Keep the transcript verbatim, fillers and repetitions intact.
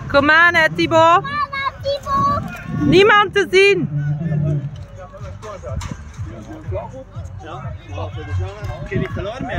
Kom aan, hè, Thibo. Niemand te zien. Ja, maar voor de zonne. Ik heb niet verloren meer.